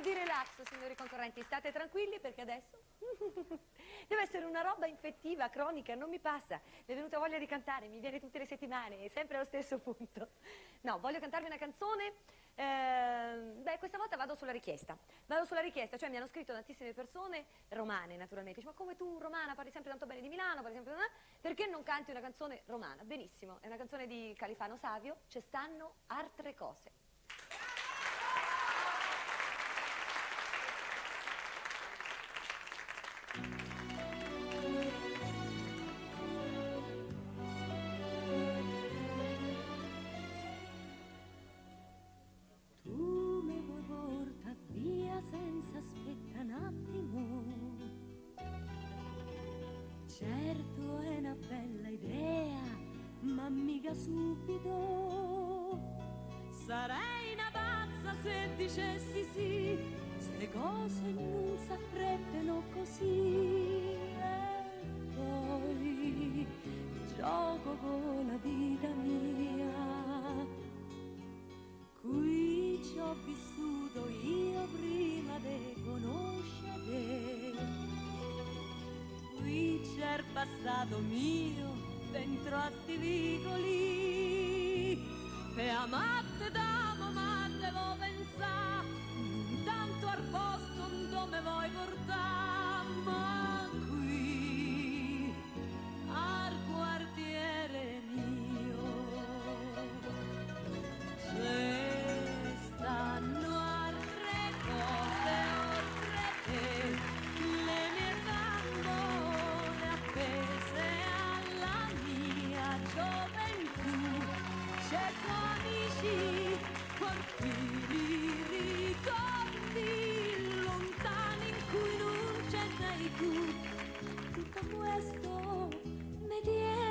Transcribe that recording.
di relax, signori concorrenti, state tranquilli perché adesso deve essere una roba infettiva, cronica, non mi passa. Mi è venuta voglia di cantare, mi viene tutte le settimane, sempre allo stesso punto. No, voglio cantarvi una canzone, beh, questa volta vado sulla richiesta, cioè mi hanno scritto tantissime persone, romane naturalmente, dice, ma come tu romana parli sempre tanto bene di Milano, parli sempre... perché non canti una canzone romana? Benissimo, è una canzone di Califano Savio, Ci stanno altre cose. Tu mi vuoi portare via senza aspettare un attimo. Certo è una bella idea, ma mica subito. Sarei una pazza se dicessi sì, ste cose non s'affrettano così. E poi gioco con la vita mia, qui ci ho vissuto io prima di conoscere. Qui c'è il passato mio dentro a sti vicoli. E a matte d'amo, ma devo pensare non tanto al posto dove vuoi portare, ma qui al quartiere mio. Ce stanno altre cose oltre te, le mie bambole appese alla mia gioventù. C'è sono amici, cortili ricordi lontani in cui non ci sei tu. Tutto questo mi tiene